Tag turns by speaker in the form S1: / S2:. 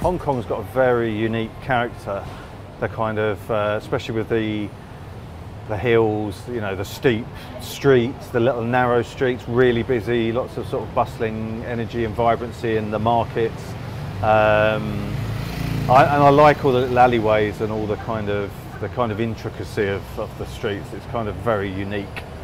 S1: Hong Kong's got a very unique character. The kind of, especially with the hills, you know, the steep streets, the little narrow streets, really busy, lots of sort of bustling energy and vibrancy in the markets. And I like all the little alleyways and all the kind of intricacy of the streets. It's kind of very unique.